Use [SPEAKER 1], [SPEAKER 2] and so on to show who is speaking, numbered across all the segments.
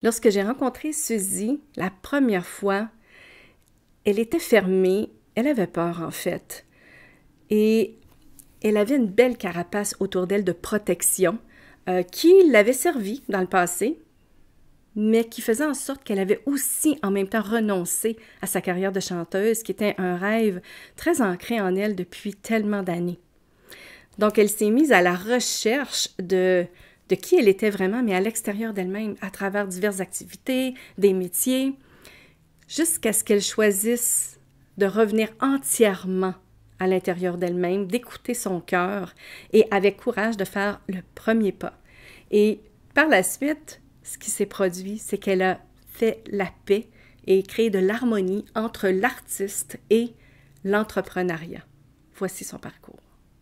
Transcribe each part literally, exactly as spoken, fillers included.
[SPEAKER 1] Lorsque j'ai rencontré Suzy, la première fois, elle était fermée, elle avait peur en fait. Et elle avait une belle carapace autour d'elle de protection euh, qui l'avait servie dans le passé, mais qui faisait en sorte qu'elle avait aussi en même temps renoncé à sa carrière de chanteuse, qui était un rêve très ancré en elle depuis tellement d'années. Donc, elle s'est mise à la recherche de, de qui elle était vraiment, mais à l'extérieur d'elle-même, à travers diverses activités, des métiers, jusqu'à ce qu'elle choisisse de revenir entièrement à l'intérieur d'elle-même, d'écouter son cœur et avec courage de faire le premier pas. Et par la suite, ce qui s'est produit, c'est qu'elle a fait la paix et créé de l'harmonie entre l'artiste et l'entrepreneuriat. Voici son parcours.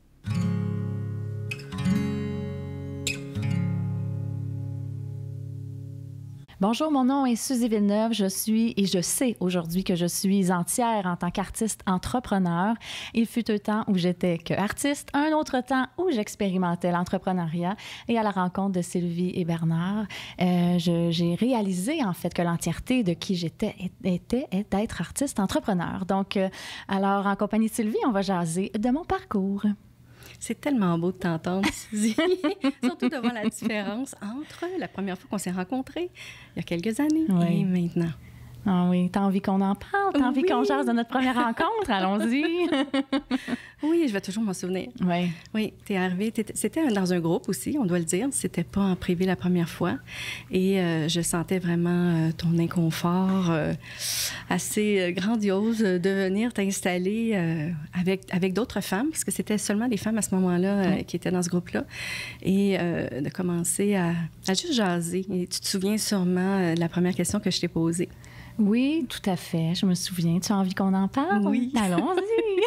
[SPEAKER 2] Bonjour, mon nom est Suzy Villeneuve. Je suis, et je sais aujourd'hui que je suis entière en tant qu'artiste entrepreneur. Il fut un temps où j'étais que artiste, un autre temps où j'expérimentais l'entrepreneuriat. Et à la rencontre de Sylvie et Bernard, euh, je, j'ai réalisé en fait que l'entièreté de qui j'étais était d'être artiste entrepreneur. Donc, euh, alors en compagnie de Sylvie, on va jaser de mon parcours.
[SPEAKER 1] C'est tellement beau de t'entendre, Suzy, surtout devant la différence entre la première fois qu'on s'est rencontrés, il y a quelques années, oui. Et maintenant.
[SPEAKER 2] Ah oui, t'as envie qu'on en parle? T'as envie oui. qu'on jase de notre première rencontre? Allons-y!
[SPEAKER 1] Oui, je vais toujours m'en souvenir.
[SPEAKER 2] Oui.
[SPEAKER 1] Oui, t'es arrivée, t'étais, c'était dans un groupe aussi, on doit le dire. C'était pas en privé la première fois. Et euh, je sentais vraiment euh, ton inconfort euh, assez grandiose de venir t'installer euh, avec, avec d'autres femmes, parce que c'était seulement des femmes à ce moment-là euh, oui. qui étaient dans ce groupe-là. Et euh, de commencer à, à juste jaser. Et tu te souviens sûrement euh, de la première question que je t'ai posée.
[SPEAKER 2] Oui, tout à fait. Je me souviens. Tu as envie qu'on en parle?
[SPEAKER 1] Oui.
[SPEAKER 2] Allons-y!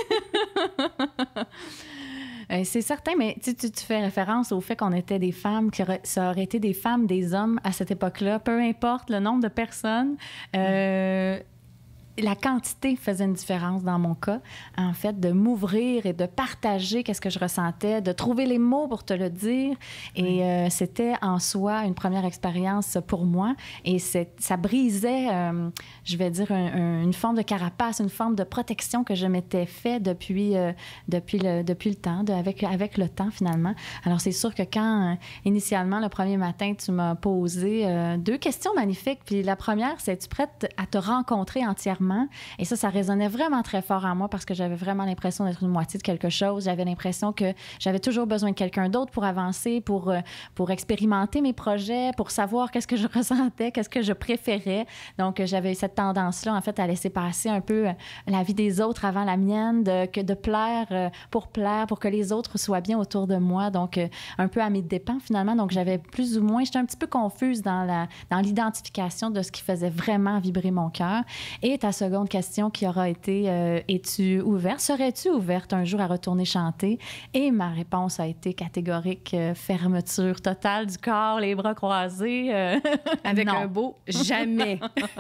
[SPEAKER 2] euh, c'est certain, mais tu, tu, tu fais référence au fait qu'on était des femmes, que ça aurait été des femmes, des hommes à cette époque-là, peu importe le nombre de personnes. Euh, La quantité faisait une différence dans mon cas, en fait, de m'ouvrir et de partager qu'est-ce que je ressentais, de trouver les mots pour te le dire. Et oui. euh, c'était en soi une première expérience pour moi. Et c'est, ça brisait, euh, je vais dire, un, un, une forme de carapace, une forme de protection que je m'étais fait depuis, euh, depuis, le, depuis le temps, de, avec, avec le temps, finalement. Alors, c'est sûr que quand, euh, initialement, le premier matin, tu m'as posé euh, deux questions magnifiques. Puis la première, c'est: es-tu prête à te rencontrer entièrement? Et ça, ça résonnait vraiment très fort en moi parce que j'avais vraiment l'impression d'être une moitié de quelque chose. J'avais l'impression que j'avais toujours besoin de quelqu'un d'autre pour avancer, pour, pour expérimenter mes projets, pour savoir qu'est-ce que je ressentais, qu'est-ce que je préférais. Donc, j'avais cette tendance-là, en fait, à laisser passer un peu la vie des autres avant la mienne, de, que de plaire pour plaire, pour que les autres soient bien autour de moi. Donc, un peu à mes dépens, finalement. Donc, j'avais plus ou moins... J'étais un petit peu confuse dans, la, dans l'identification de ce qui faisait vraiment vibrer mon cœur. Et ta seconde question qui aura été euh, « Es-tu ouverte? Serais-tu ouverte un jour à retourner chanter? » Et ma réponse a été catégorique, euh, fermeture totale du corps, les bras croisés. Euh,
[SPEAKER 1] Avec
[SPEAKER 2] non.
[SPEAKER 1] un beau « jamais ».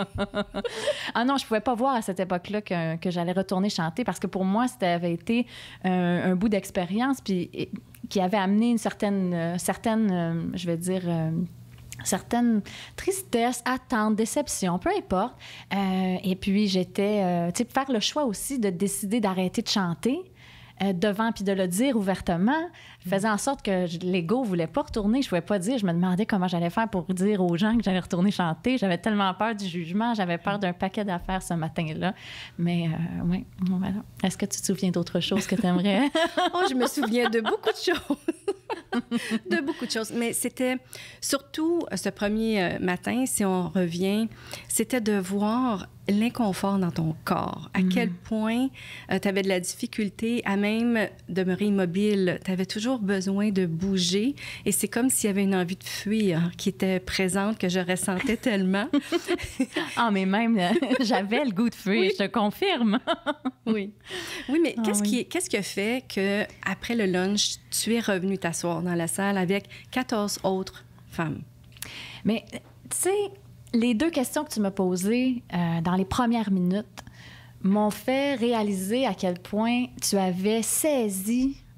[SPEAKER 2] Ah non, je pouvais pas voir à cette époque-là que, que j'allais retourner chanter parce que pour moi, c'était avait été un, un bout d'expérience puis et, qui avait amené une certaine, euh, certaine euh, je vais dire... Euh, certaines tristesses, attentes, déceptions, peu importe. Euh, et puis, j'étais... Euh, tu sais, faire le choix aussi de décider d'arrêter de chanter euh, devant, puis de le dire ouvertement, faisait en sorte que je, l'ego ne voulait pas retourner. Je ne pouvais pas dire. Je me demandais comment j'allais faire pour dire aux gens que j'allais retourner chanter. J'avais tellement peur du jugement. J'avais peur d'un paquet d'affaires ce matin-là. Mais euh, oui, voilà. Est-ce que tu te souviens d'autre chose que tu aimerais?
[SPEAKER 1] Oh, je me souviens de beaucoup de choses. de beaucoup de choses. Mais c'était surtout ce premier matin, si on revient, c'était de voir l'inconfort dans ton corps. À mmh. quel point euh, tu avais de la difficulté à même demeurer immobile. Tu avais toujours besoin de bouger et c'est comme s'il y avait une envie de fuir qui était présente, que je ressentais tellement.
[SPEAKER 2] Ah, mais même, euh, j'avais le goût de fuir, oui. Je te confirme.
[SPEAKER 1] Oui. Oui, mais
[SPEAKER 2] ah,
[SPEAKER 1] qu'est-ce,
[SPEAKER 2] oui.
[SPEAKER 1] Qui, qu'est-ce qui a fait qu'après le lunch, tu es revenue t'asseoir dans la salle avec quatorze autres femmes?
[SPEAKER 2] Mais, tu sais, les deux questions que tu m'as posées euh, dans les premières minutes m'ont fait réaliser à quel point tu avais saisi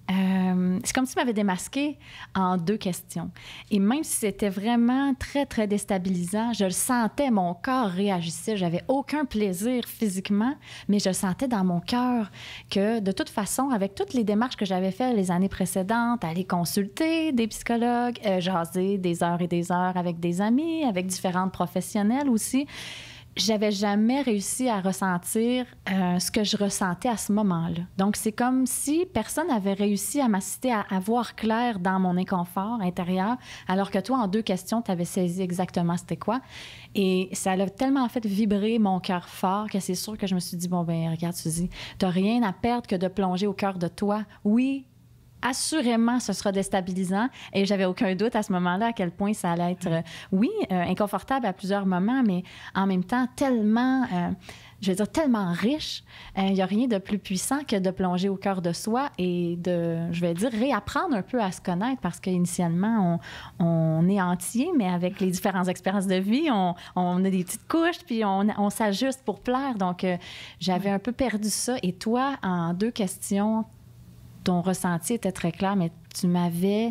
[SPEAKER 2] Euh, c'est comme si tu m'avais démasqué en deux questions. Et même si c'était vraiment très, très déstabilisant, je le sentais, mon corps réagissait. J'avais aucun plaisir physiquement, mais je le sentais dans mon cœur que, de toute façon, avec toutes les démarches que j'avais faites les années précédentes, aller consulter des psychologues, euh, jaser des heures et des heures avec des amis, avec différentes professionnelles aussi, j'avais jamais réussi à ressentir euh, ce que je ressentais à ce moment-là. Donc, c'est comme si personne n'avait réussi à m'assister à, à voir clair dans mon inconfort intérieur, alors que toi, en deux questions, tu avais saisi exactement c'était quoi. Et ça a tellement fait vibrer mon cœur fort que c'est sûr que je me suis dit, bon, ben regarde, Suzy, t'as rien à perdre que de plonger au cœur de toi. Oui, assurément, ce sera déstabilisant. Et j'avais aucun doute à ce moment-là à quel point ça allait être, euh, oui, euh, inconfortable à plusieurs moments, mais en même temps tellement, euh, je veux dire, tellement riche. Il n'y a rien de plus puissant que de plonger au cœur de soi et de, je vais dire, réapprendre un peu à se connaître parce qu'initialement, on, on est entier, mais avec les différentes expériences de vie, on, on a des petites couches, puis on, on s'ajuste pour plaire. Donc, euh, j'avais un peu perdu ça. Et toi, en deux questions, ton ressenti était très clair, mais tu m'avais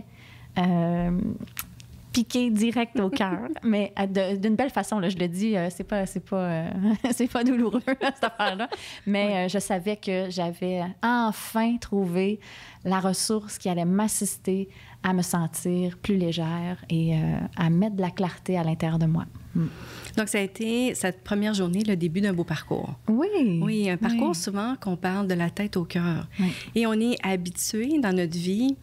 [SPEAKER 2] euh, piqué direct au cœur. Mais de, d'une belle façon, là, je le dis, euh, c'est pas, c'est pas, euh, c'est pas douloureux, cette affaire-là. Mais oui. euh, je savais que j'avais enfin trouvé la ressource qui allait m'assister à me sentir plus légère et euh, à mettre de la clarté à l'intérieur de moi. Mm.
[SPEAKER 1] Donc, ça a été cette première journée, le début d'un beau parcours.
[SPEAKER 2] Oui.
[SPEAKER 1] Oui, un parcours
[SPEAKER 2] oui.
[SPEAKER 1] souvent qu'on parle de la tête au cœur.
[SPEAKER 2] Oui.
[SPEAKER 1] Et on est habitué dans notre vie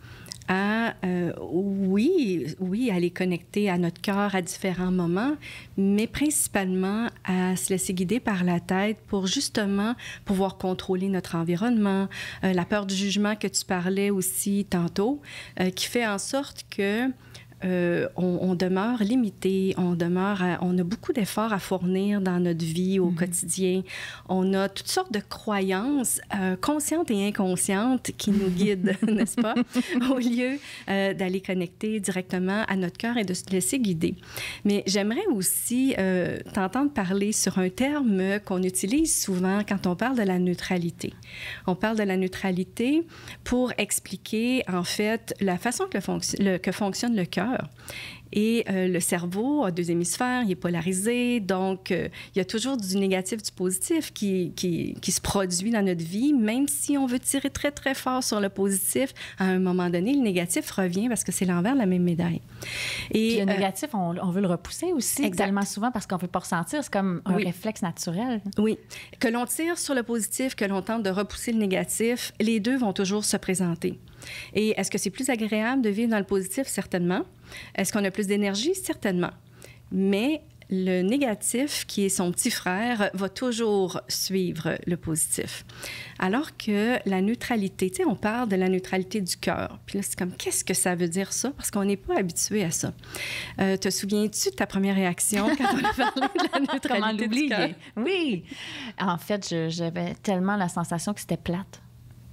[SPEAKER 1] à, euh, oui, oui, aller connecter à notre cœur à différents moments, mais principalement à se laisser guider par la tête pour justement pouvoir contrôler notre environnement, euh, la peur du jugement que tu parlais aussi tantôt, euh, qui fait en sorte que Euh, on, on demeure limité, on demeure, à, on a beaucoup d'efforts à fournir dans notre vie au mm-hmm. quotidien. On a toutes sortes de croyances euh, conscientes et inconscientes qui nous guident, n'est-ce pas, au lieu euh, d'aller connecter directement à notre cœur et de se laisser guider. Mais j'aimerais aussi euh, t'entendre parler sur un terme qu'on utilise souvent quand on parle de la neutralité. On parle de la neutralité pour expliquer, en fait, la façon que, le fonc- le, que fonctionne le cœur. Et euh, le cerveau a deux hémisphères, il est polarisé, donc euh, il y a toujours du négatif, du positif qui, qui, qui se produit dans notre vie, même si on veut tirer très, très fort sur le positif, à un moment donné, le négatif revient parce que c'est l'envers de la même médaille.
[SPEAKER 2] Et Puis le euh, négatif, on, on veut le repousser aussi,
[SPEAKER 1] exact.
[SPEAKER 2] Tellement souvent parce qu'on ne veut pas ressentir, c'est comme un oui. réflexe naturel.
[SPEAKER 1] Oui. Que l'on tire sur le positif, que l'on tente de repousser le négatif, les deux vont toujours se présenter. Et est-ce que c'est plus agréable de vivre dans le positif? Certainement. Est-ce qu'on a plus d'énergie? Certainement. Mais le négatif, qui est son petit frère, va toujours suivre le positif. Alors que la neutralité, tu sais, on parle de la neutralité du cœur. Puis là, c'est comme, qu'est-ce que ça veut dire ça? Parce qu'on n'est pas habitué à ça. Euh, te souviens-tu de ta première réaction quand on a parlé de la neutralité
[SPEAKER 2] Comment
[SPEAKER 1] du cœur?
[SPEAKER 2] Oui. En fait, je, j'avais tellement la sensation que c'était plate.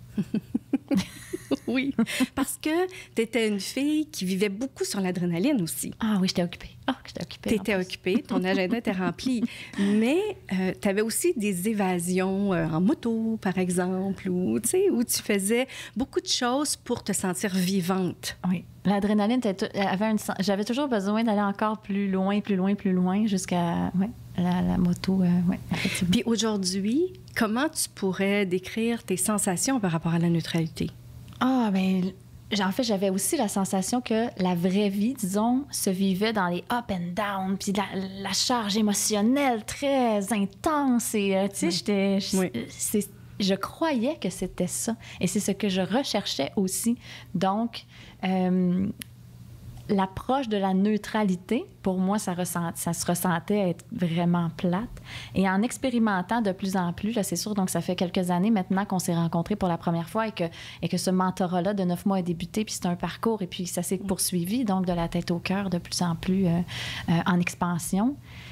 [SPEAKER 1] Oui, parce que tu étais une fille qui vivait beaucoup sur l'adrénaline aussi.
[SPEAKER 2] Ah oui, j'étais occupée. Ah, j'étais occupée.
[SPEAKER 1] Tu étais occupée, ton agenda était rempli. Mais euh, tu avais aussi des évasions euh, en moto, par exemple, où, où tu faisais beaucoup de choses pour te sentir vivante.
[SPEAKER 2] Oui. L'adrénaline, avait une, j'avais toujours besoin d'aller encore plus loin, plus loin, plus loin, jusqu'à ouais, la, la moto. Euh, ouais,
[SPEAKER 1] Puis aujourd'hui, comment tu pourrais décrire tes sensations par rapport à la neutralité?
[SPEAKER 2] Ah, bien, en fait, j'avais aussi la sensation que la vraie vie, disons, se vivait dans les up and down, puis la, la charge émotionnelle très intense. Et, euh, tu sais, oui. j'étais... Je, oui. c'est, je croyais que c'était ça. Et c'est ce que je recherchais aussi. Donc, euh, l'approche de la neutralité, pour moi, ça, ressent, ça se ressentait être vraiment plate. Et en expérimentant de plus en plus, là, c'est sûr, donc ça fait quelques années maintenant qu'on s'est rencontrés pour la première fois et que, et que ce mentorat-là de neuf mois a débuté, puis c'est un parcours, et puis ça s'est poursuivi, donc de la tête au cœur, de plus en plus euh, euh, en expansion.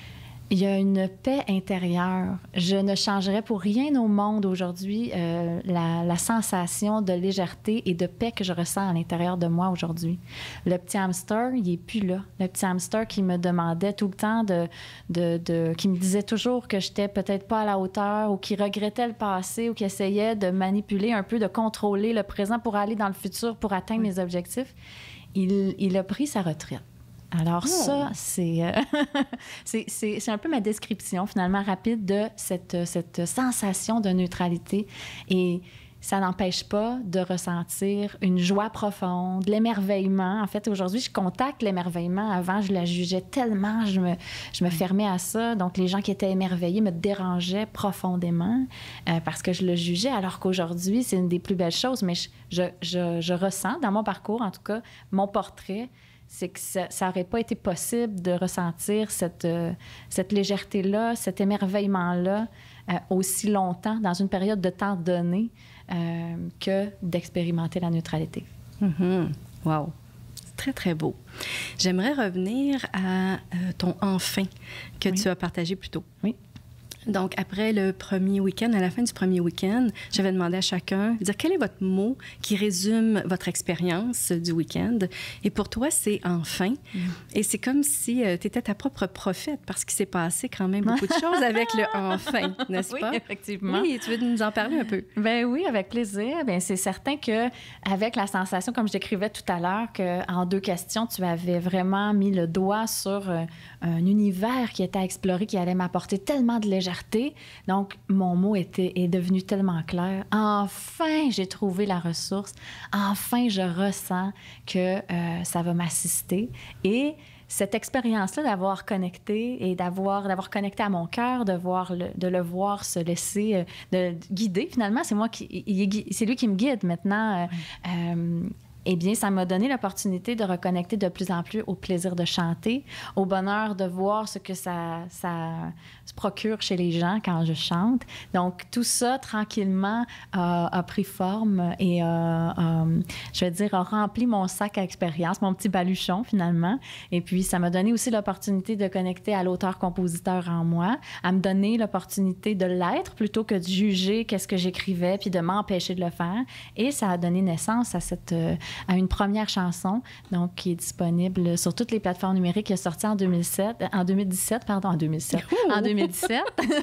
[SPEAKER 2] Il y a une paix intérieure. Je ne changerais pour rien au monde aujourd'hui euh, la, la sensation de légèreté et de paix que je ressens à l'intérieur de moi aujourd'hui. Le petit hamster, il n'est plus là. Le petit hamster qui me demandait tout le temps, de, de, de, qui me disait toujours que je n'étais peut-être pas à la hauteur ou qui regrettait le passé ou qui essayait de manipuler un peu, de contrôler le présent pour aller dans le futur, pour atteindre mes objectifs, il, il a pris sa retraite. Alors oh. ça, c'est, euh, c'est, c'est, c'est un peu ma description finalement rapide de cette, cette sensation de neutralité. Et ça n'empêche pas de ressentir une joie profonde, l'émerveillement. En fait, aujourd'hui, je contacte l'émerveillement. Avant, je la jugeais tellement, je me, je me fermais à ça. Donc, les gens qui étaient émerveillés me dérangeaient profondément euh, parce que je le jugeais, alors qu'aujourd'hui, c'est une des plus belles choses. Mais je, je, je, je ressens, dans mon parcours, en tout cas, mon portrait, c'est que ça n'aurait pas été possible de ressentir cette, euh, cette légèreté-là, cet émerveillement-là euh, aussi longtemps, dans une période de temps donnée, euh, que d'expérimenter la neutralité.
[SPEAKER 1] Mm-hmm. Wow! C'est très, très beau. J'aimerais revenir à euh, ton « enfin » que oui. tu as partagé plus tôt.
[SPEAKER 2] Oui.
[SPEAKER 1] Donc, après le premier week-end, à la fin du premier week-end, j'avais demandé à chacun de dire quel est votre mot qui résume votre expérience du week-end. Et pour toi, c'est « enfin ». Mm. Et c'est comme si euh, tu étais ta propre prophète parce qu'il s'est passé quand même beaucoup de choses avec le « enfin », n'est-ce
[SPEAKER 2] oui,
[SPEAKER 1] pas?
[SPEAKER 2] Oui, effectivement.
[SPEAKER 1] Oui, tu veux nous en parler un peu?
[SPEAKER 2] Bien oui, avec plaisir. Bien, c'est certain qu'avec la sensation, comme je décrivais tout à l'heure, qu'en deux questions, tu avais vraiment mis le doigt sur euh, un univers qui était à explorer, qui allait m'apporter tellement de légèreté. Donc, mon mot était, est devenu tellement clair. Enfin, j'ai trouvé la ressource. Enfin, je ressens que euh, ça va m'assister. Et cette expérience-là d'avoir connecté et d'avoir, d'avoir connecté à mon cœur, de, voir le, de le voir se laisser euh, de, de guider, finalement, c'est moi qui, il, c'est lui qui me guide maintenant. Euh, euh, Eh bien, ça m'a donné l'opportunité de reconnecter de plus en plus au plaisir de chanter, au bonheur de voir ce que ça, ça se procure chez les gens quand je chante. Donc, tout ça, tranquillement, a, a pris forme et, a, a, je vais dire, a rempli mon sac à expérience, mon petit baluchon, finalement. Et puis, ça m'a donné aussi l'opportunité de connecter à l'auteur-compositeur en moi, à me donner l'opportunité de l'être plutôt que de juger qu'est-ce que j'écrivais puis de m'empêcher de le faire. Et ça a donné naissance à cette... à une première chanson, donc qui est disponible sur toutes les plateformes numériques, qui est sortie en deux mille sept, en deux mille dix-sept, pardon, en deux mille sept, Ouh! en deux mille dix-sept,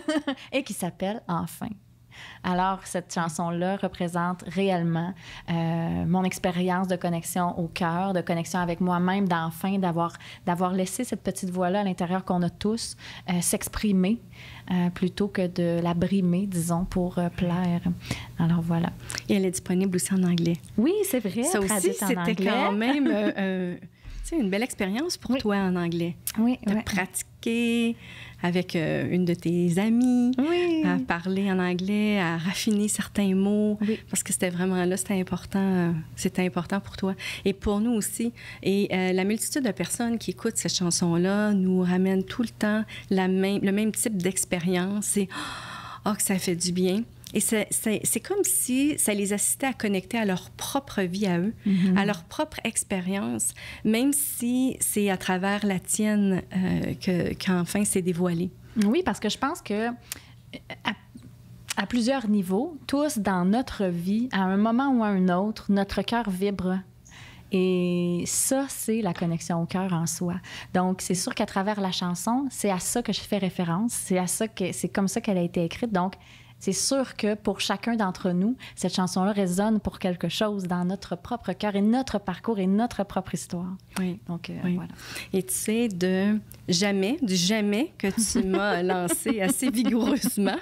[SPEAKER 2] et qui s'appelle « Enfin ». Alors, cette chanson-là représente réellement euh, mon expérience de connexion au cœur, de connexion avec moi-même, d'enfin, d'avoir, d'avoir laissé cette petite voix-là à l'intérieur qu'on a tous euh, s'exprimer euh, plutôt que de la brimer, disons, pour euh, plaire. Alors, voilà.
[SPEAKER 1] Et elle est disponible aussi en anglais.
[SPEAKER 2] Oui, c'est vrai.
[SPEAKER 1] Ça aussi, c'était
[SPEAKER 2] anglais.
[SPEAKER 1] quand même euh, euh, une belle expérience pour oui. toi en anglais.
[SPEAKER 2] Oui,
[SPEAKER 1] de
[SPEAKER 2] oui.
[SPEAKER 1] pratiquer avec euh, une de tes amies,
[SPEAKER 2] oui.
[SPEAKER 1] à parler en anglais, à raffiner certains mots,
[SPEAKER 2] oui.
[SPEAKER 1] parce que c'était vraiment là, c'était important, euh, c'était important pour toi. Et pour nous aussi. Et euh, la multitude de personnes qui écoutent cette chanson-là nous ramène tout le temps la même, le même type d'expérience. Et oh, que ça fait du bien. Et c'est, c'est, c'est comme si ça les assistait à connecter à leur propre vie à eux, mm-hmm. à leur propre expérience, même si c'est à travers la tienne euh, que, qu'enfin c'est dévoilé.
[SPEAKER 2] Oui, parce que je pense que à, à plusieurs niveaux, tous dans notre vie, à un moment ou à un autre, notre cœur vibre. Et ça, c'est la connexion au cœur en soi. Donc, c'est sûr qu'à travers la chanson, c'est à ça que je fais référence, c'est à ça que c'est comme ça qu'elle a été écrite. Donc, c'est sûr que pour chacun d'entre nous, cette chanson-là résonne pour quelque chose dans notre propre cœur et notre parcours et notre propre histoire.
[SPEAKER 1] Oui.
[SPEAKER 2] Donc, euh,
[SPEAKER 1] oui.
[SPEAKER 2] voilà.
[SPEAKER 1] Et tu sais, de jamais, du jamais que tu m'as lancé assez vigoureusement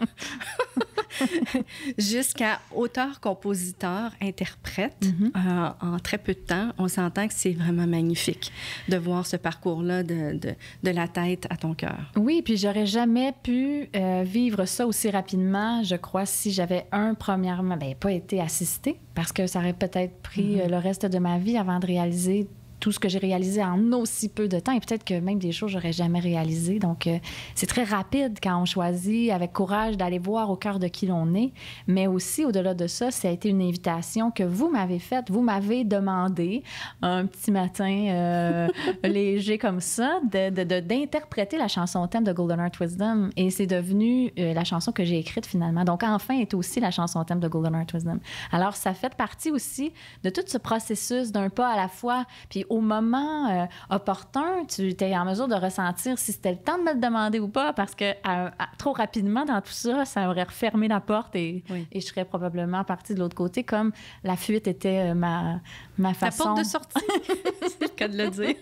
[SPEAKER 1] jusqu'à auteur, compositeur, interprète, mm-hmm. euh, en très peu de temps, on s'entend que c'est vraiment magnifique de voir ce parcours-là de, de, de la tête à ton cœur.
[SPEAKER 2] Oui, puis j'aurais jamais pu euh, vivre ça aussi rapidement, je crois, si j'avais, un, premièrement, bien, pas été assistée, parce que ça aurait peut-être pris mm-hmm. euh, le reste de ma vie avant de réaliser tout ce que j'ai réalisé en aussi peu de temps et peut-être que même des choses que j'aurais jamais réalisées. Donc, euh, c'est très rapide quand on choisit avec courage d'aller voir au cœur de qui l'on est. Mais aussi, au-delà de ça, ça a été une invitation que vous m'avez faite. Vous m'avez demandé un petit matin euh, léger comme ça de, de, de, d'interpréter la chanson thème de Golden Heart Wisdom. Et c'est devenu euh, la chanson que j'ai écrite finalement. Donc, enfin, est aussi la chanson thème de Golden Heart Wisdom. Alors, ça fait partie aussi de tout ce processus d'un pas à la fois. Puis, au moment euh, opportun, tu étais en mesure de ressentir si c'était le temps de me le demander ou pas, parce que à, à, trop rapidement dans tout ça, ça aurait refermé la porte et, oui. et je serais probablement partie de l'autre côté, comme la fuite était euh, ma, ma façon...
[SPEAKER 1] La porte de sortie, c'est le cas de le dire.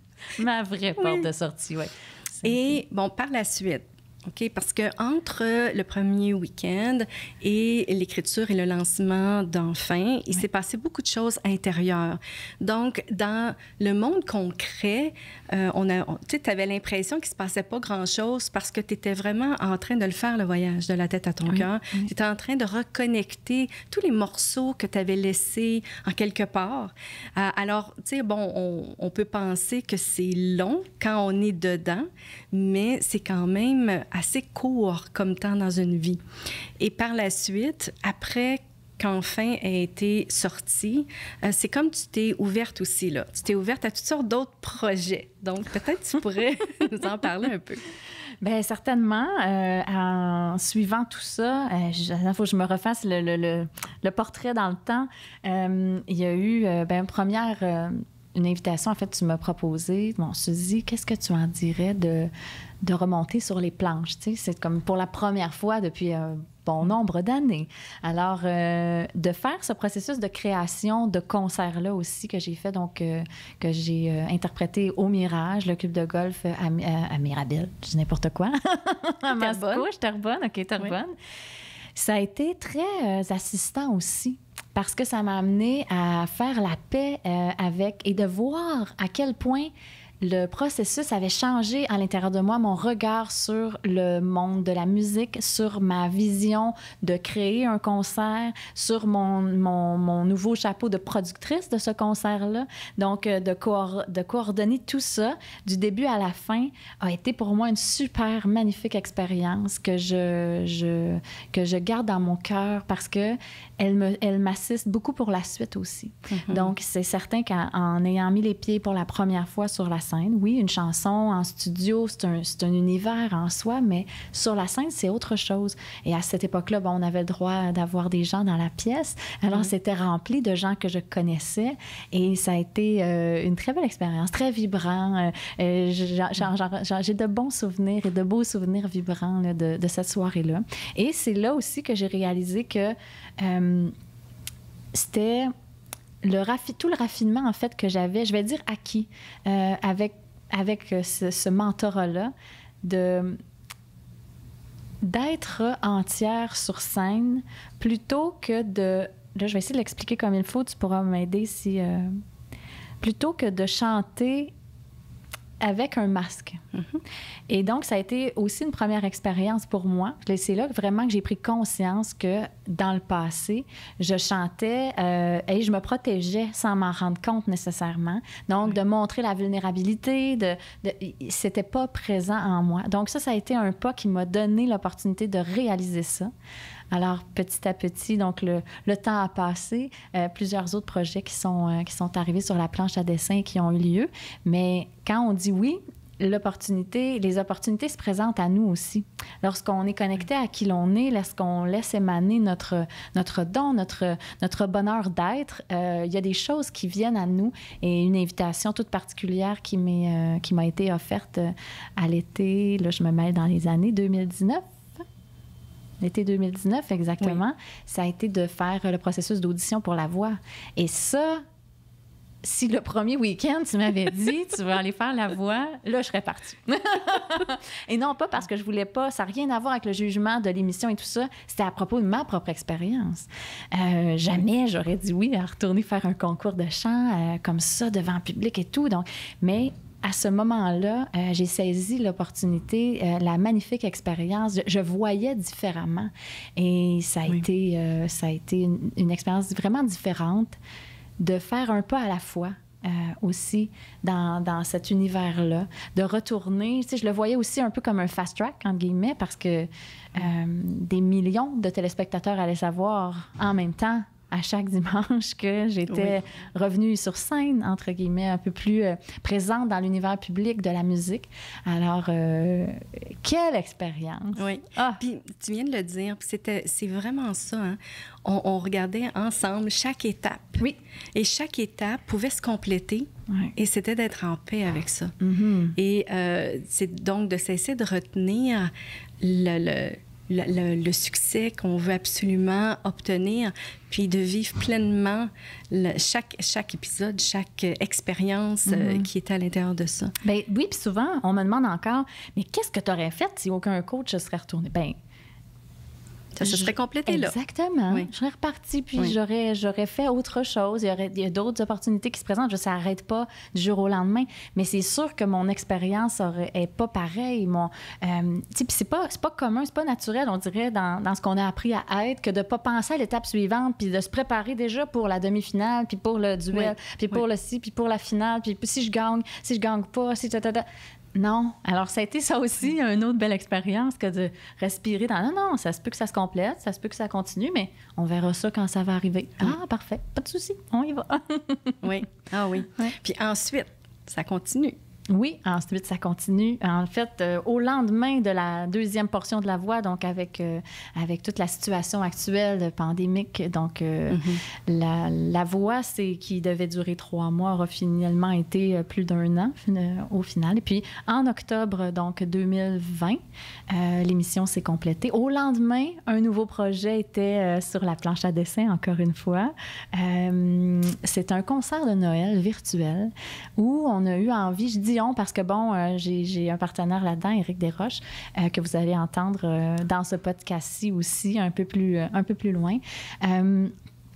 [SPEAKER 2] Ma vraie porte oui. de sortie, oui.
[SPEAKER 1] Et, bon, par la suite, OK, parce que entre le premier week-end et l'écriture et le lancement d'Enfin, il oui. s'est passé beaucoup de choses intérieures. Donc, dans le monde concret, euh, on a, tu sais, avais l'impression qu'il se passait pas grand-chose parce que tu étais vraiment en train de le faire, le voyage de la tête à ton oui. cœur. Oui. Tu étais en train de reconnecter tous les morceaux que tu avais laissés en quelque part. Euh, alors, tu sais, bon, on, on peut penser que c'est long quand on est dedans, mais c'est quand même assez court comme temps dans une vie. Et par la suite, après qu'Enfin a été sorti, euh, c'est comme tu t'es ouverte aussi, là. Tu t'es ouverte à toutes sortes d'autres projets. Donc, peut-être tu pourrais nous en parler un peu.
[SPEAKER 2] Bien, certainement. Euh, en suivant tout ça, il faut que je me refasse le, le, le, le portrait dans le temps. Euh, il y a eu, euh, bien, première... Euh, une invitation, en fait, tu m'as proposé. Bon, Suzy, qu'est-ce que tu en dirais de, de remonter sur les planches? Tu sais, c'est comme pour la première fois depuis un bon nombre d'années. Alors, euh, de faire ce processus de création de concerts-là aussi que j'ai fait, donc euh, que j'ai euh, interprété au Mirage, le club de golf à, à, à Mirabel, je dis n'importe quoi. À Mascouche, Terrebonne, OK, Terrebonne. Oui. Ça a été très euh, assistant aussi. Parce que ça m'a amené à faire la paix euh, avec et de voir à quel point le processus avait changé à l'intérieur de moi, mon regard sur le monde de la musique, sur ma vision de créer un concert, sur mon, mon, mon nouveau chapeau de productrice de ce concert-là. Donc, de, coor- de coordonner tout ça du début à la fin a été pour moi une super magnifique expérience que je, je, que je garde dans mon cœur parce que elle, me, elle m'assiste beaucoup pour la suite aussi. Mm-hmm. Donc, c'est certain qu'en ayant mis les pieds pour la première fois sur la scène, oui, une chanson en studio, c'est un, c'est un univers en soi, mais sur la scène, c'est autre chose. Et à cette époque-là, bon, on avait le droit d'avoir des gens dans la pièce. Alors, mm-hmm. c'était rempli de gens que je connaissais et ça a été euh, une très belle expérience, très vibrant. Euh, j'ai, j'ai, j'ai de bons souvenirs et de beaux souvenirs vibrants là, de, de cette soirée-là. Et c'est là aussi que j'ai réalisé que euh, c'était... Le raffi- tout le raffinement, en fait, que j'avais, je vais dire acquis, euh, avec, avec ce, ce mentorat-là, de, d'être entière sur scène plutôt que de... Là, je vais essayer de l'expliquer comme il faut, tu pourras m'aider si... Euh, plutôt que de chanter avec un masque. Mm-hmm. Et donc, ça a été aussi une première expérience pour moi. C'est là vraiment que j'ai pris conscience que dans le passé, je chantais euh, et je me protégeais sans m'en rendre compte nécessairement. Donc, oui. de montrer la vulnérabilité, de, de, c'était pas présent en moi. Donc, ça, ça a été un pas qui m'a donné l'opportunité de réaliser ça. Alors, petit à petit, donc le, le temps a passé. Euh, plusieurs autres projets qui sont, euh, qui sont arrivés sur la planche à dessin qui ont eu lieu. Mais quand on dit oui, l'opportunité, les opportunités se présentent à nous aussi. Lorsqu'on est connecté à qui l'on est, lorsqu'on laisse émaner notre, notre don, notre, notre bonheur d'être, euh, il y a des choses qui viennent à nous et une invitation toute particulière qui, m'est, euh, qui m'a été offerte à l'été, là je me mêle dans les années deux mille dix-neuf. L'été deux mille dix-neuf, exactement, oui. Ça a été de faire le processus d'audition pour la voix. Et ça, si le premier week-end, tu m'avais dit, tu vas aller faire la voix, là, je serais partie. Et non, pas parce que je voulais pas, ça n'a rien à voir avec le jugement de l'émission et tout ça, c'était à propos de ma propre expérience. Euh, jamais j'aurais dit oui à retourner faire un concours de chant euh, comme ça, devant le public et tout. Donc, mais... à ce moment-là, euh, j'ai saisi l'opportunité, euh, la magnifique expérience. Je, je voyais différemment. Et ça a oui. été, euh, ça a été une, une expérience vraiment différente de faire un pas à la fois, euh, aussi dans, dans cet univers-là, de retourner. Tu sais, je le voyais aussi un peu comme un fast-track, entre guillemets, parce que euh, des millions de téléspectateurs allaient savoir en même temps à chaque dimanche que j'étais oui. revenue sur scène, entre guillemets, un peu plus euh, présente dans l'univers public de la musique. Alors, euh, quelle expérience!
[SPEAKER 1] Oui. Ah. Puis, tu viens de le dire, puis c'était, c'est vraiment ça. Hein? On, on regardait ensemble chaque étape.
[SPEAKER 2] Oui.
[SPEAKER 1] Et chaque étape pouvait se compléter.
[SPEAKER 2] Oui.
[SPEAKER 1] Et c'était d'être en paix avec ça.
[SPEAKER 2] Mm-hmm.
[SPEAKER 1] Et euh, c'est donc de cesser de retenir le... le Le, le, le succès qu'on veut absolument obtenir, puis de vivre pleinement le, chaque, chaque épisode, chaque expérience mm-hmm. euh, qui est à l'intérieur de ça.
[SPEAKER 2] Bien, oui, puis souvent, on me demande encore, mais qu'est-ce que tu aurais fait si aucun coach se serait retourné? Bien,
[SPEAKER 1] ça se serait complété là.
[SPEAKER 2] Exactement.
[SPEAKER 1] Oui.
[SPEAKER 2] Je serais repartie, puis
[SPEAKER 1] oui.
[SPEAKER 2] j'aurais, j'aurais fait autre chose. Il y aurait il y a d'autres opportunités qui se présentent. Je, ça n'arrête pas du jour au lendemain. Mais c'est sûr que mon expérience n'est pas pareille. Mon, euh, puis c'est pas, c'est pas commun, c'est pas naturel, on dirait, dans, dans ce qu'on a appris à être, que de ne pas penser à l'étape suivante, puis de se préparer déjà pour la demi-finale, puis pour le duel, oui. puis pour oui. le ci, puis pour la finale, puis si je gagne, si je gagne pas, si... Tata. Non. Alors, ça a été ça aussi, une autre belle expérience que de respirer dans... Non, non, ça se peut que ça se complète, ça se peut que ça continue, mais on verra ça quand ça va arriver. Oui. Ah, parfait, pas de souci, on y va.
[SPEAKER 1] Oui, ah oui. oui. Puis ensuite, ça continue.
[SPEAKER 2] Oui, ensuite, ça continue. En fait, euh, au lendemain de la deuxième portion de La Voix, donc avec, euh, avec toute la situation actuelle pandémique, donc euh, mm-hmm. la, la Voix, c'est, qui devait durer trois mois, aura finalement été plus d'un an euh, au final. Et puis, en octobre, donc deux mille vingt, euh, l'émission s'est complétée. Au lendemain, un nouveau projet était euh, sur la planche à dessin, encore une fois. Euh, c'est un concert de Noël virtuel où on a eu envie, je dis parce que, bon, euh, j'ai, j'ai un partenaire là-dedans, Éric Desroches, euh, que vous allez entendre euh, dans ce podcast-ci aussi, un peu plus, euh, un peu plus loin. Euh,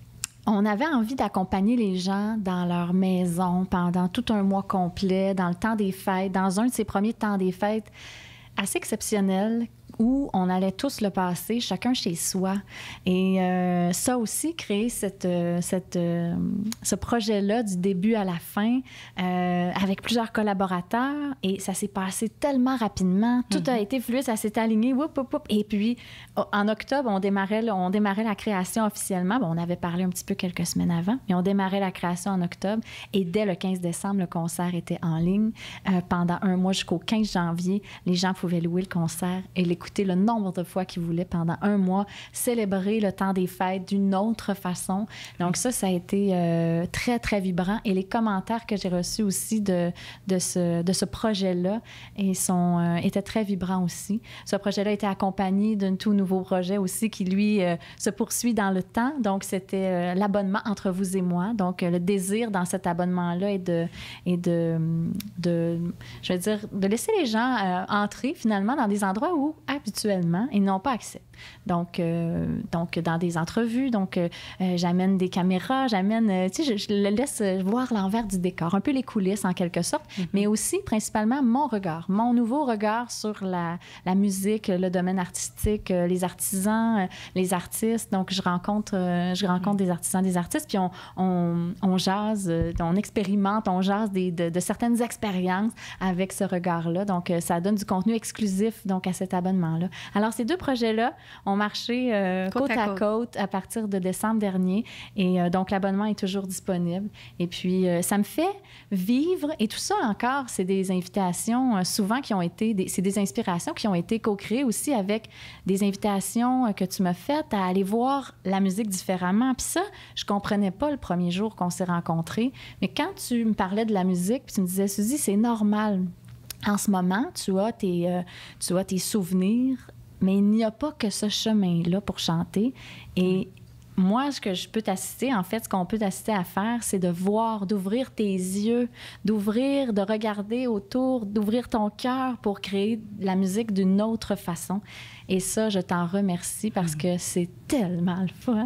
[SPEAKER 2] on avait envie d'accompagner les gens dans leur maison pendant tout un mois complet, dans le temps des fêtes, dans un de ces premiers temps des fêtes assez exceptionnels, où on allait tous le passer, chacun chez soi. Et euh, ça aussi, créer cette, cette, euh, ce projet-là du début à la fin, euh, avec plusieurs collaborateurs, et ça s'est passé tellement rapidement, tout mm-hmm. a été fluide, ça s'est aligné, whoop, whoop, whoop. Et puis, en octobre, on démarrait, on démarrait la création officiellement. Bon, on avait parlé un petit peu quelques semaines avant, mais on démarrait la création en octobre, et dès le quinze décembre, le concert était en ligne. Euh, pendant un mois, jusqu'au quinze janvier, les gens pouvaient louer le concert et l'écouter le nombre de fois qu'ils voulaient pendant un mois, célébrer le temps des fêtes d'une autre façon. Donc ça, ça a été euh, très, très vibrant. Et les commentaires que j'ai reçus aussi de, de, ce, de ce projet-là et sont, euh, étaient très vibrants aussi. Ce projet-là a été accompagné d'un tout nouveau projet aussi qui, lui, euh, se poursuit dans le temps. Donc, c'était euh, l'abonnement entre vous et moi. Donc, euh, le désir dans cet abonnement-là est de, est de, de, je veux dire, de laisser les gens euh, entrer finalement dans des endroits où habituellement, ils n'ont pas accès. Donc, euh, donc dans des entrevues, donc euh, j'amène des caméras, j'amène, euh, tu sais, je, je le laisse voir l'envers du décor, un peu les coulisses en quelque sorte, mm-hmm. mais aussi principalement mon regard, mon nouveau regard sur la, la musique, le domaine artistique, euh, les artisans, euh, les artistes. Donc, je rencontre, euh, je rencontre mm-hmm. des artisans, des artistes, puis on, on, on jase, euh, on expérimente, on jase des, de, de certaines expériences avec ce regard-là. Donc, euh, ça donne du contenu exclusif donc à cet abonnement-là. Alors, ces deux projets-là ont marché euh, côte, côte à côte. côte à partir de décembre dernier. Et euh, donc, l'abonnement est toujours disponible. Et puis, euh, ça me fait vivre. Et tout ça encore, c'est des invitations euh, souvent qui ont été... Des, c'est des inspirations qui ont été co-créées aussi avec des invitations euh, que tu m'as faites à aller voir la musique différemment. Puis ça, je comprenais pas le premier jour qu'on s'est rencontrés. Mais quand tu me parlais de la musique, puis tu me disais, Suzy, c'est normal. En ce moment, tu as tes, euh, tu as tes souvenirs, mais il n'y a pas que ce chemin-là pour chanter. Et moi, ce que je peux t'assister, en fait, ce qu'on peut t'assister à faire, c'est de voir, d'ouvrir tes yeux, d'ouvrir, de regarder autour, d'ouvrir ton cœur pour créer la musique d'une autre façon. Et ça, je t'en remercie parce que c'est tellement le fun.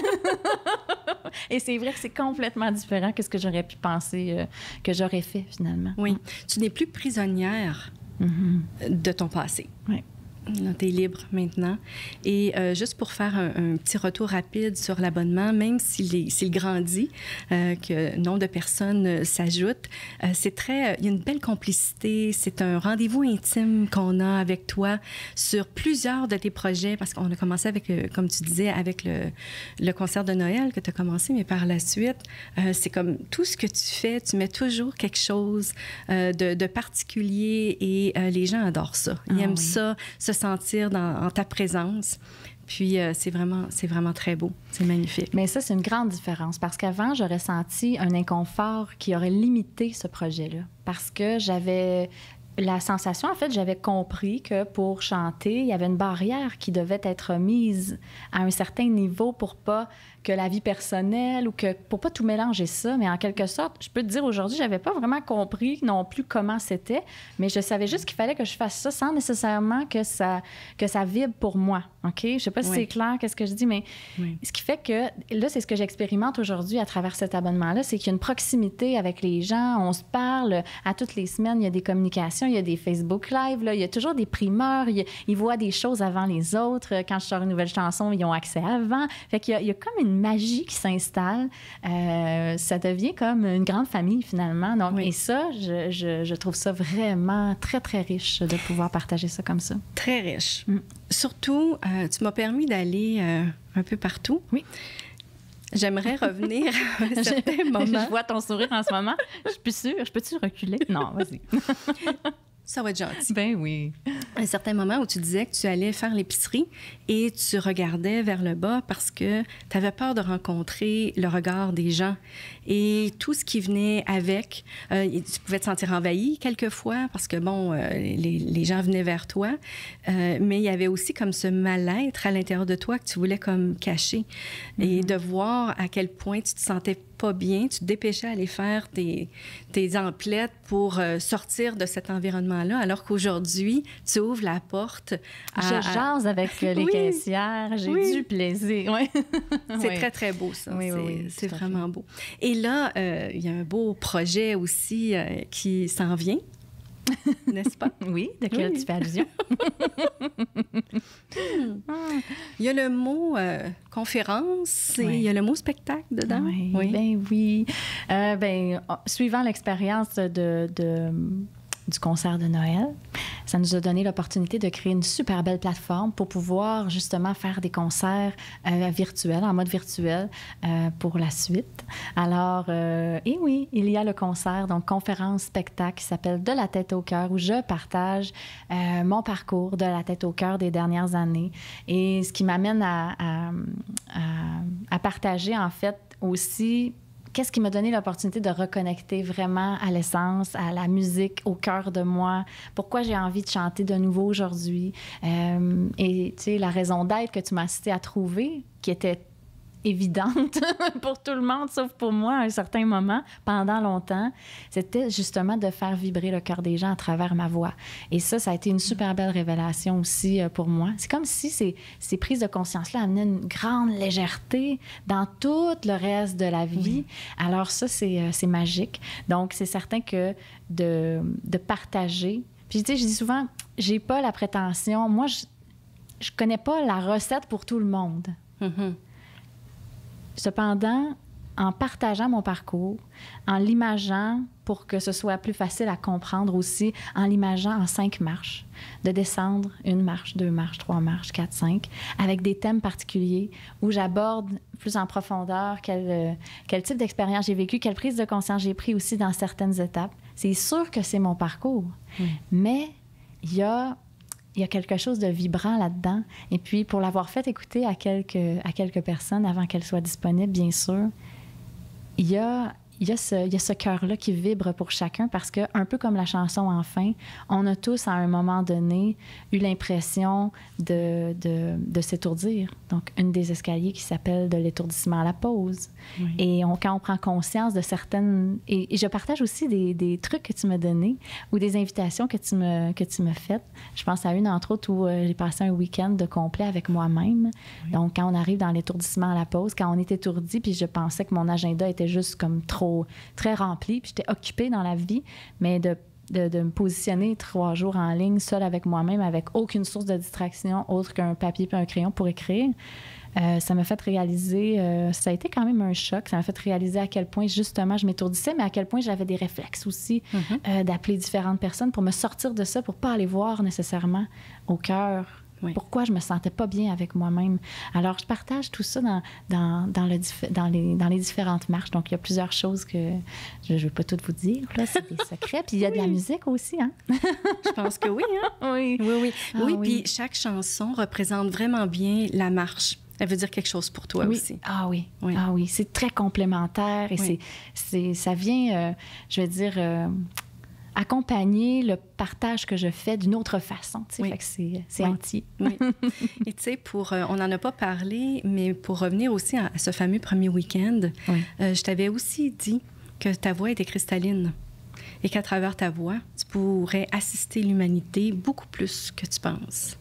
[SPEAKER 2] Et c'est vrai que c'est complètement différent de ce que j'aurais pu penser euh, que j'aurais fait, finalement.
[SPEAKER 1] Oui. Tu n'es plus prisonnière mm-hmm. de ton passé.
[SPEAKER 2] Oui.
[SPEAKER 1] Tu es libre maintenant. Et euh, juste pour faire un, un petit retour rapide sur l'abonnement, même s'il, est, s'il grandit, euh, que le nombre de personnes euh, s'ajoute, euh, c'est très... Euh, il y a une belle complicité. C'est un rendez-vous intime qu'on a avec toi sur plusieurs de tes projets, parce qu'on a commencé avec, euh, comme tu disais, avec le, le concert de Noël que tu as commencé, mais par la suite, euh, c'est comme tout ce que tu fais, tu mets toujours quelque chose euh, de, de particulier et euh, les gens adorent ça. Ils
[SPEAKER 2] Ah,
[SPEAKER 1] aiment
[SPEAKER 2] oui.
[SPEAKER 1] ça, se sentir dans, en ta présence. Puis, euh, c'est vraiment, c'est vraiment très beau. C'est magnifique.
[SPEAKER 2] Mais ça, c'est une grande différence parce qu'avant, j'aurais senti un inconfort qui aurait limité ce projet-là. Parce que j'avais la sensation, en fait, j'avais compris que pour chanter, il y avait une barrière qui devait être mise à un certain niveau pour pas que la vie personnelle ou que pour pas tout mélanger ça. Mais en quelque sorte, je peux te dire aujourd'hui, j'avais pas vraiment compris non plus comment c'était, mais je savais juste qu'il fallait que je fasse ça sans nécessairement que ça, que ça vibre pour moi. OK? Je sais pas si
[SPEAKER 1] Oui.
[SPEAKER 2] c'est clair, qu'est-ce que je dis, mais
[SPEAKER 1] Oui.
[SPEAKER 2] ce qui fait que, là, c'est ce que j'expérimente aujourd'hui à travers cet abonnement-là, c'est qu'il y a une proximité avec les gens, on se parle à toutes les semaines, il y a des communications, il y a des Facebook Live, là, il y a toujours des primeurs, il y a- ils voient des choses avant les autres. Quand je sors une nouvelle chanson, ils ont accès avant. Fait qu'il y a, il y a comme une magie qui s'installe. Euh, ça devient comme une grande famille, finalement. Donc,
[SPEAKER 1] Oui.
[SPEAKER 2] et ça, je, je, je trouve ça vraiment très, très riche de pouvoir partager ça comme ça.
[SPEAKER 1] Très riche.
[SPEAKER 2] Mm.
[SPEAKER 1] Surtout, euh, tu m'as permis d'aller euh, un peu partout.
[SPEAKER 2] Oui.
[SPEAKER 1] J'aimerais revenir à un certain moment.
[SPEAKER 2] Je vois ton sourire en ce moment. Je suis plus sûre. Je peux-tu reculer? Non, vas-y.
[SPEAKER 1] Ça va être gentil.
[SPEAKER 2] Ben oui.
[SPEAKER 1] À un certain moment où tu disais que tu allais faire l'épicerie et tu regardais vers le bas parce que tu avais peur de rencontrer le regard des gens et tout ce qui venait avec. Euh, tu pouvais te sentir envahi quelquefois parce que, bon, euh, les, les gens venaient vers toi, euh, mais il y avait aussi comme ce mal-être à l'intérieur de toi que tu voulais comme cacher. Mm-hmm. Et de voir à quel point tu te sentais pas bien, tu te dépêchais à aller faire tes, tes emplettes pour euh, sortir de cet environnement-là, alors qu'aujourd'hui, tu ouvres la porte. À,
[SPEAKER 2] Je jase avec les
[SPEAKER 1] oui.
[SPEAKER 2] caissières, j'ai
[SPEAKER 1] Oui.
[SPEAKER 2] du plaisir. Ouais.
[SPEAKER 1] C'est
[SPEAKER 2] oui.
[SPEAKER 1] très, très beau, ça.
[SPEAKER 2] Oui,
[SPEAKER 1] c'est
[SPEAKER 2] oui, oui,
[SPEAKER 1] c'est
[SPEAKER 2] tout à
[SPEAKER 1] vraiment beau. Et là, euh, il y a un beau projet aussi euh, qui s'en vient, n'est-ce pas?
[SPEAKER 2] Oui, de quel
[SPEAKER 1] Oui.
[SPEAKER 2] tu fais allusion?
[SPEAKER 1] Il y a le mot euh, conférence et
[SPEAKER 2] Oui.
[SPEAKER 1] il y a le mot spectacle dedans.
[SPEAKER 2] Oui, ben oui. Euh, ben, suivant l'expérience de, de, du concert de Noël, ça nous a donné l'opportunité de créer une super belle plateforme pour pouvoir justement faire des concerts euh, virtuels, en mode virtuel, euh, pour la suite. Alors, euh, et oui, il y a le concert, donc conférence-spectacle qui s'appelle De la tête au cœur, où je partage euh, mon parcours de la tête au cœur des dernières années. Et ce qui m'amène à, à, à, à partager, en fait, aussi qu'est-ce qui m'a donné l'opportunité de reconnecter vraiment à l'essence, à la musique, au cœur de moi? Pourquoi j'ai envie de chanter de nouveau aujourd'hui? Euh, et tu sais, la raison d'être que tu m'as incité à trouver, qui était évidente pour tout le monde, sauf pour moi à un certain moment, pendant longtemps, c'était justement de faire vibrer le cœur des gens à travers ma voix. Et ça, ça a été une super belle révélation aussi euh, pour moi. C'est comme si ces, ces prises de conscience-là amenaient une grande légèreté dans tout le reste de la vie. Oui. Alors ça, c'est, euh, c'est magique. Donc, c'est certain que de, de partager... Puis, tu sais, je dis souvent, j'ai pas la prétention... Moi, je, je connais pas la recette pour tout le monde.
[SPEAKER 1] Mm-hmm.
[SPEAKER 2] Cependant, en partageant mon parcours, en l'imageant pour que ce soit plus facile à comprendre aussi, en l'imageant en cinq marches, de descendre une marche, deux marches, trois marches, quatre, cinq, avec des thèmes particuliers où j'aborde plus en profondeur quel, euh, quel type d'expérience j'ai vécu, quelle prise de conscience j'ai pris aussi dans certaines étapes. C'est sûr que c'est mon parcours, mmh. mais il y a... Il y a quelque chose de vibrant là-dedans. Et puis, pour l'avoir fait écouter à quelques, à quelques personnes avant qu'elle soit disponible, bien sûr, il y a, il y a ce, il y a ce cœur-là qui vibre pour chacun parce que, un peu comme la chanson « Enfin », on a tous, à un moment donné, eu l'impression de, de, de s'étourdir. Donc, une des escaliers qui s'appelle de l'étourdissement à la pause. Oui. Et on, quand on prend conscience de certaines... Et, et je partage aussi des, des trucs que tu m'as donnés ou des invitations que tu me, que tu m'as faites. Je pense à une, entre autres, où euh, j'ai passé un week-end de complet avec moi-même. Oui. Donc, quand on arrive dans l'étourdissement à la pause, quand on est étourdi, puis je pensais que mon agenda était juste comme trop, très rempli, puis j'étais occupée dans la vie, mais de de, de me positionner trois jours en ligne, seule avec moi-même, avec aucune source de distraction autre qu'un papier et un crayon pour écrire. Euh, ça m'a fait réaliser, euh, ça a été quand même un choc, ça m'a fait réaliser à quel point justement je m'étourdissais, mais à quel point j'avais des réflexes aussi mm-hmm. euh, d'appeler différentes personnes pour me sortir de ça, pour pas aller voir nécessairement au cœur oui. pourquoi je me sentais pas bien avec moi-même. Alors je partage tout ça dans, dans, dans, le, dans, les, dans les différentes marches, donc il y a plusieurs choses que je ne vais pas toutes vous dire, là, c'est des secrets, puis il y a oui. de la musique aussi, hein?
[SPEAKER 1] Je pense que oui, hein? Oui, oui, oui. Ah, oui, oui. Puis chaque chanson représente vraiment bien la marche. Elle veut dire quelque chose pour toi
[SPEAKER 2] oui.
[SPEAKER 1] aussi.
[SPEAKER 2] Ah oui, oui. Ah oui, c'est très complémentaire et oui. c'est, c'est, ça vient, euh, je veux dire, euh, accompagner le partage que je fais d'une autre façon. Oui. Fait que c'est, c'est oui. entier.
[SPEAKER 1] Oui. Et tu sais, pour, euh, on n'en a pas parlé, mais pour revenir aussi à, à ce fameux premier week-end, oui. euh, je t'avais aussi dit que ta voix était cristalline et qu'à travers ta voix, tu pourrais assister l'humanité beaucoup plus que tu penses.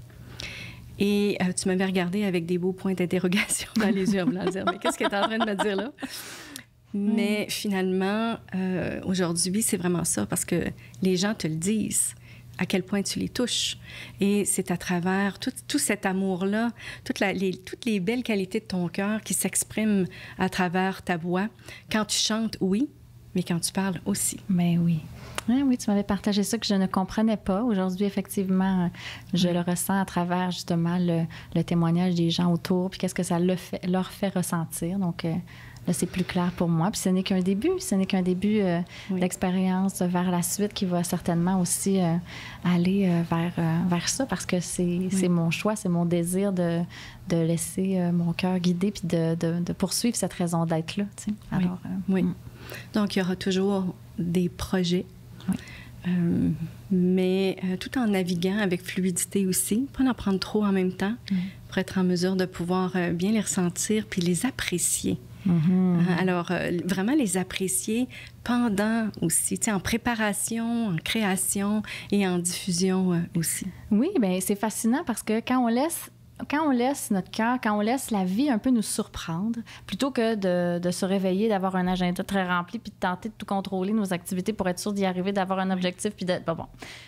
[SPEAKER 1] Et euh, tu m'avais regardé avec des beaux points d'interrogation dans les yeux en voulant dire « Mais qu'est-ce que tu es en train de me dire là? » Mais mm. finalement, euh, aujourd'hui, c'est vraiment ça, parce que les gens te le disent, à quel point tu les touches. Et c'est à travers tout, tout cet amour-là, toute la, les, toutes les belles qualités de ton cœur qui s'expriment à travers ta voix. Quand tu chantes, oui, mais quand tu parles aussi.
[SPEAKER 2] Mais oui. Oui, oui, tu m'avais partagé ça que je ne comprenais pas. Aujourd'hui, effectivement, je oui. le ressens à travers, justement, le, le témoignage des gens autour, puis qu'est-ce que ça le fait, leur fait ressentir. Donc, euh, là, c'est plus clair pour moi. Puis ce n'est qu'un début. Ce n'est qu'un début euh, oui. d'expérience vers la suite qui va certainement aussi euh, aller euh, vers, euh, vers ça, parce que c'est, oui. c'est mon choix, c'est mon désir de, de laisser euh, mon cœur guider puis de, de, de poursuivre cette raison d'être-là. Tu sais. Alors,
[SPEAKER 1] oui.
[SPEAKER 2] Euh,
[SPEAKER 1] oui.
[SPEAKER 2] Mm.
[SPEAKER 1] Donc, il y aura toujours des projets. Oui. Euh, mais euh, tout en naviguant avec fluidité aussi, pas en prendre trop en même temps, mm. pour être en mesure de pouvoir euh, bien les ressentir puis les apprécier. Mm-hmm. Euh, alors, euh, vraiment les apprécier pendant aussi, tu sais, en préparation, en création et en diffusion euh, aussi.
[SPEAKER 2] Oui, bien, c'est fascinant parce que quand on laisse Quand on laisse notre cœur, quand on laisse la vie un peu nous surprendre, plutôt que de, de se réveiller, d'avoir un agenda très rempli, puis de tenter de tout contrôler nos activités pour être sûr d'y arriver, d'avoir un objectif, puis d'être... Bon, bon.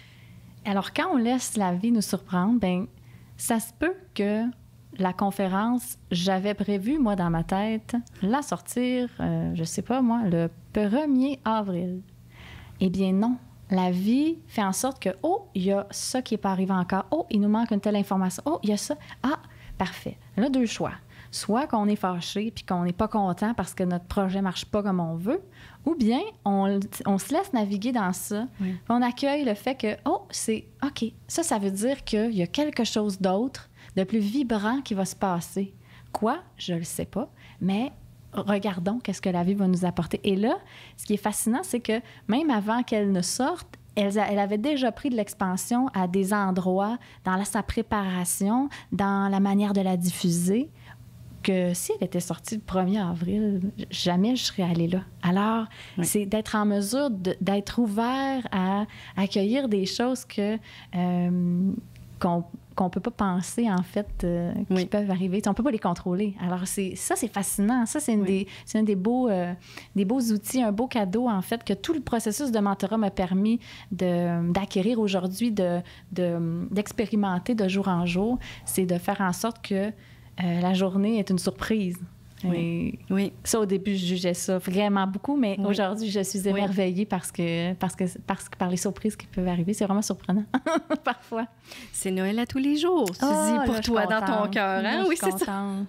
[SPEAKER 2] Alors, quand on laisse la vie nous surprendre, bien, ça se peut que la conférence, j'avais prévu, moi, dans ma tête, la sortir, euh, je sais pas, moi, le premier avril. Eh bien, non. La vie fait en sorte que, oh, il y a ça qui n'est pas arrivé encore. Oh, il nous manque une telle information. Oh, il y a ça. Ah, parfait. Là, deux choix. Soit qu'on est fâché puis qu'on n'est pas content parce que notre projet ne marche pas comme on veut, ou bien on, on se laisse naviguer dans ça. Oui. On accueille le fait que, oh, c'est OK. Ça, ça veut dire qu'il y a quelque chose d'autre, de plus vibrant qui va se passer. Quoi? Je ne le sais pas, mais... regardons qu'est-ce que la vie va nous apporter. Et là, ce qui est fascinant, c'est que même avant qu'elle ne sorte, elle, elle avait déjà pris de l'expansion à des endroits dans la, sa préparation, dans la manière de la diffuser, que si elle était sortie le premier avril, jamais je serais allée là. Alors, oui. c'est d'être en mesure de, d'être ouvert à accueillir des choses que, euh, qu'on qu'on ne peut pas penser, en fait, euh, qui oui. peuvent arriver. On ne peut pas les contrôler. Alors, c'est, ça, c'est fascinant. Ça, c'est, une oui. des, c'est un des beaux, euh, des beaux outils, un beau cadeau, en fait, que tout le processus de mentorat m'a permis de, d'acquérir aujourd'hui, de, de, d'expérimenter de jour en jour. C'est de faire en sorte que euh, la journée est une surprise.
[SPEAKER 1] Oui. oui.
[SPEAKER 2] Ça, au début, je jugeais ça vraiment beaucoup, mais oui. aujourd'hui, je suis émerveillée oui. parce, que, parce, que, parce que par les surprises qui peuvent arriver. C'est vraiment surprenant, parfois.
[SPEAKER 1] C'est Noël à tous les jours, tu
[SPEAKER 2] oh,
[SPEAKER 1] dis, pour
[SPEAKER 2] là,
[SPEAKER 1] toi, dans ton cœur. Hein?
[SPEAKER 2] Là,
[SPEAKER 1] oui,
[SPEAKER 2] c'est
[SPEAKER 1] contente.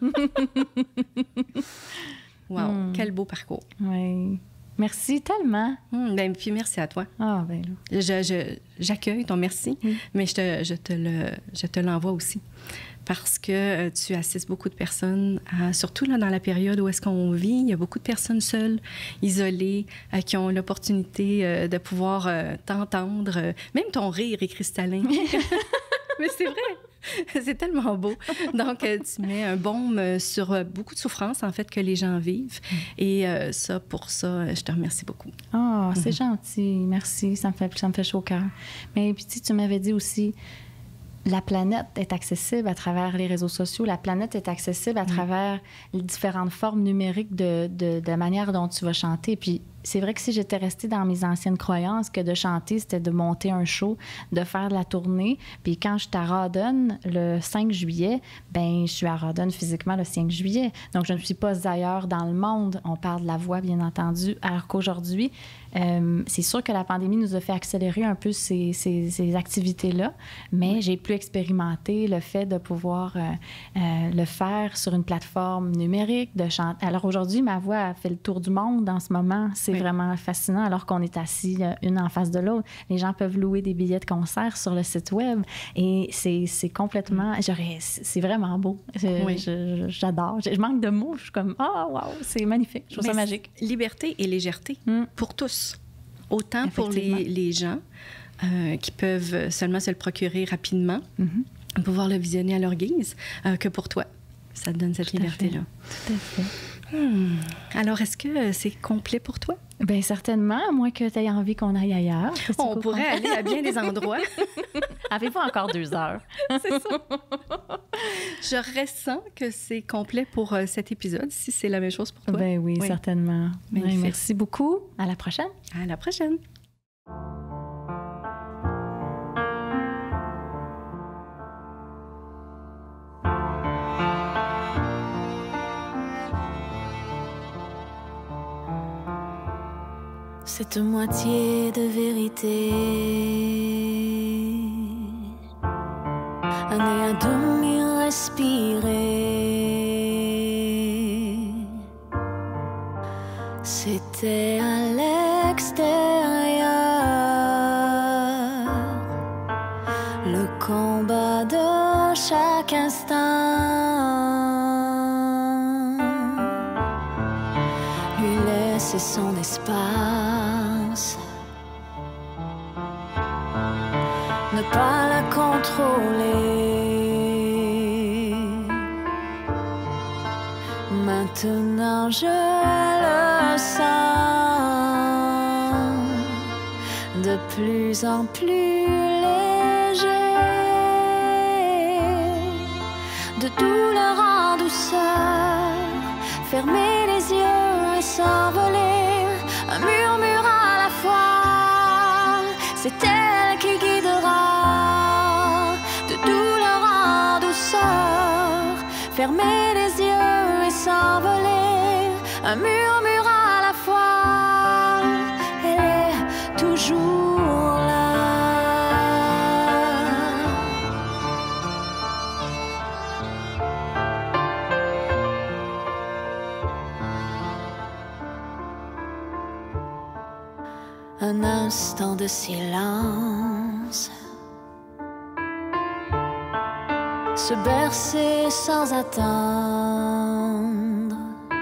[SPEAKER 2] Ça.
[SPEAKER 1] Wow, mm. quel beau parcours.
[SPEAKER 2] Oui. Merci tellement.
[SPEAKER 1] Mm, ben, puis merci à toi.
[SPEAKER 2] Ah, ben là.
[SPEAKER 1] Je, je, j'accueille ton merci, mm. mais je te, je, te le, je te l'envoie aussi. Parce que euh, tu assistes beaucoup de personnes, à, surtout là, dans la période où est-ce qu'on vit, il y a beaucoup de personnes seules, isolées, euh, qui ont l'opportunité euh, de pouvoir euh, t'entendre. Euh, même ton rire est cristallin. Mais c'est vrai, c'est tellement beau. Donc, euh, tu mets un baume sur euh, beaucoup de souffrances, en fait, que les gens vivent. Mm. Et euh, ça, pour ça, je te remercie beaucoup.
[SPEAKER 2] Ah, oh, c'est mm-hmm. gentil. Merci. Ça me fait, ça me fait chaud au cœur. Mais puis, tu m'avais dit aussi... La planète est accessible à travers les réseaux sociaux. La planète est accessible à mmh. travers les différentes formes numériques de, de, de la manière dont tu vas chanter. Puis c'est vrai que si j'étais restée dans mes anciennes croyances, que de chanter, c'était de monter un show, de faire de la tournée. Puis quand j'étais à Rawdon le cinq juillet, ben je suis à Rawdon physiquement le cinq juillet. Donc, je ne suis pas ailleurs dans le monde. On parle de la voix, bien entendu. Alors qu'aujourd'hui, euh, c'est sûr que la pandémie nous a fait accélérer un peu ces, ces, ces activités-là, mais j'ai pu expérimenter le fait de pouvoir euh, euh, le faire sur une plateforme numérique, de chanter. Alors aujourd'hui, ma voix a fait le tour du monde en ce moment. C'est oui. vraiment fascinant, alors qu'on est assis une en face de l'autre. Les gens peuvent louer des billets de concert sur le site web et c'est, c'est complètement... J'aurais, c'est vraiment beau. Je, oui. je, j'adore. Je, je manque de mots. Je suis comme, ah, oh, wow, c'est magnifique. Je trouve mais ça magique.
[SPEAKER 1] Liberté et légèreté mm. pour tous. Autant pour les, les gens euh, qui peuvent seulement se le procurer rapidement, mm-hmm. pouvoir le visionner à leur guise, euh, que pour toi. Ça te donne cette Tout liberté-là.
[SPEAKER 2] Tout à fait.
[SPEAKER 1] Hmm. Alors, est-ce que c'est complet pour toi?
[SPEAKER 2] Bien, certainement, à moins que tu aies envie qu'on aille ailleurs.
[SPEAKER 1] On pourrait aller à bien des endroits.
[SPEAKER 2] Avez-vous encore deux heures?
[SPEAKER 1] C'est ça. Je ressens que c'est complet pour euh, cet épisode, si c'est la même chose pour toi.
[SPEAKER 2] Ben oui, oui. certainement. Ouais, merci beaucoup. À la prochaine.
[SPEAKER 1] À la prochaine.
[SPEAKER 3] Cette moitié de vérité, un nez à demi respiré, c'était à l'extérieur, le combat de chaque instant, lui laisser son espace. Ne pas la contrôler. Maintenant je le sens, de plus en plus léger, de douleur en douceur, fermer les yeux et s'envoler, un murmure à la fois, c'est elle qui guidera, de douleur en douceur, fermer les yeux et s'envoler, un murmure à la fois, elle est toujours là. Un instant de silence, se bercer sans attendre,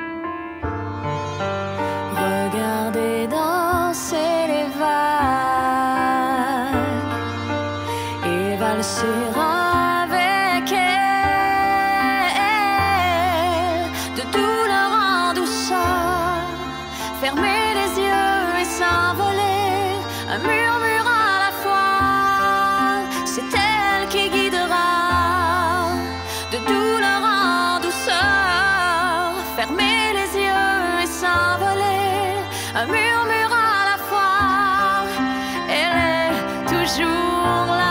[SPEAKER 3] regarder danser les vagues et valser avec elle, de douleur en douceur, fermer les yeux et s'envoler, un murmure à la fois, c'est elle qui guidera, de douleur en douceur, fermer les yeux et s'envoler, un murmure à la fois, elle est toujours là.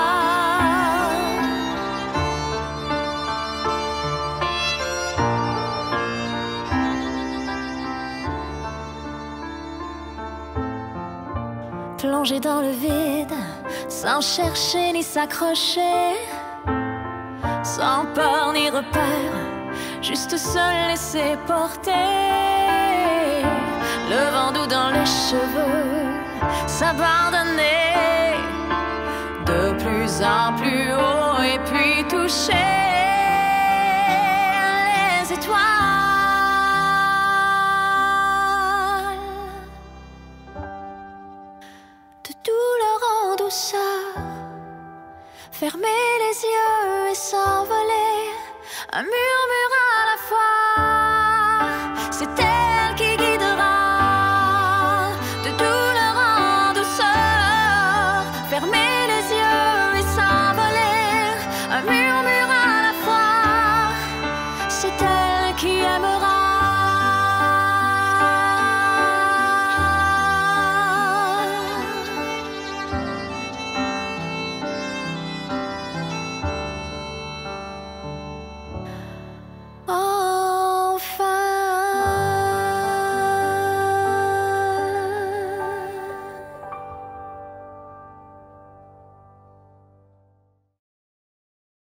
[SPEAKER 3] Plonger dans le vide, sans chercher ni s'accrocher, sans peur ni repère, juste se laisser porter, le vent doux dans les cheveux, s'abandonner de plus en plus haut et puis toucher les étoiles. De douleur en douceur, fermer les yeux et s'envoler, un murmure